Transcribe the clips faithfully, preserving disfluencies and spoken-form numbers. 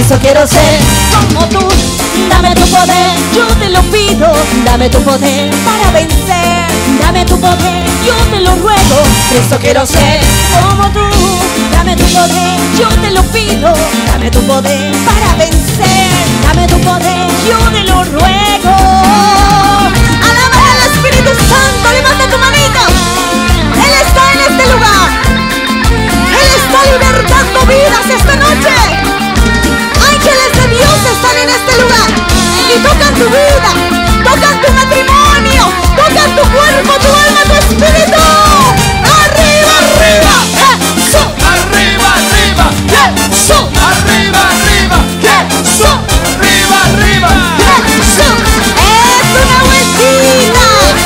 eso quiero ser como tú. Dame tu poder, yo te lo pido. Dame tu poder para vencer. Dame tu poder, yo te lo ruego. Eso quiero ser como tú. Dame tu poder, yo te lo pido. Dame tu poder para vencer. Dame tu poder, yo te lo ruego. Alaba al Espíritu Santo, levanta tu manito. Él está en este lugar. Él está libertando vidas esta noche. Ángeles de Dios están en este lugar y tocan tu vida, tocan tu matrimonio, tocan tu cuerpo, tu alma, tu espíritu. Arriba, arriba, eso, arriba, arriba, eso, arriba, arriba, eso, arriba, arriba, eso. Es una vueltita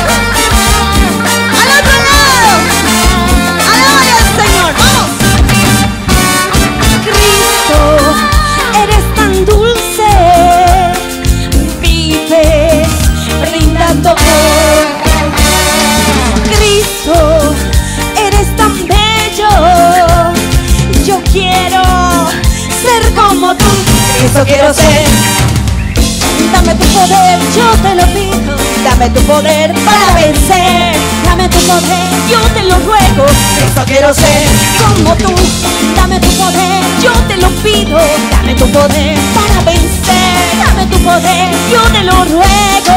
al otro lado. Alaba al Señor, vamos. Cristo, eres tan dulce, vive brindando amor. Cristo, eres tan bello, yo quiero ser como tú. Cristo, quiero ser. Dame tu poder, yo te lo pido. Dame tu poder para vencer. Dame tu poder, yo te lo ruego. Cristo, quiero ser como tú. Dame tu poder, yo te lo pido. Dame tu poder para vencer. Dame tu poder, yo te lo ruego.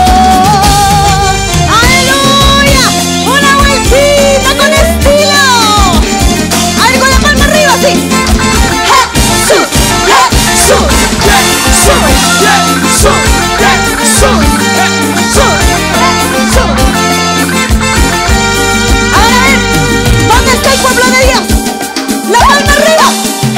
¡Aleluya! ¡Una vueltita con estilo! A ver, con la palma arriba, sí. ¡Jesús! ¡Jesús! ¡Jesús! ¡Jesús! ¡Jesús! ¡Jesús! ¡Jesús! Ahora, a ver, ¿dónde está el pueblo de Dios? ¡La palma arriba!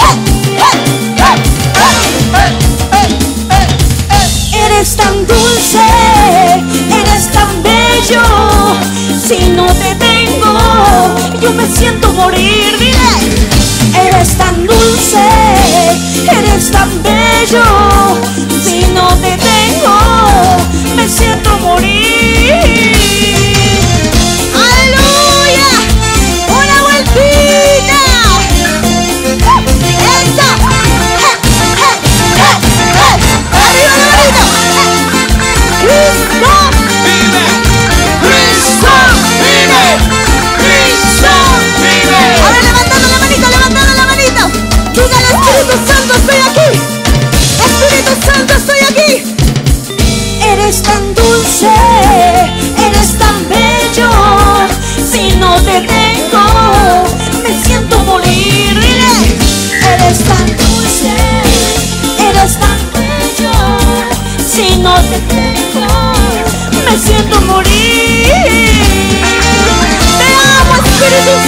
Eres tan dulce, eres tan bello. Si no te tengo, yo me siento morir. Dile, eres tan dulce, eres tan bello. Si no te tengo, me siento morir. ¡Aleluya! ¡Una vueltita! ¡Esa! ¡Arriba la manito! ¡Cristo vive! ¡Cristo vive! ¡Cristo vive! Ahora levantando la manito, levantando la manito. Dígale, Espíritu Santo, estoy aquí. Espíritu Santo, estoy aquí. Eres tan dulce, eres tan bello. Si no te tengo, me siento morir. Dile, eres tan dulce, eres tan bello. Si no te tengo, me siento morir. Te amo, Espíritu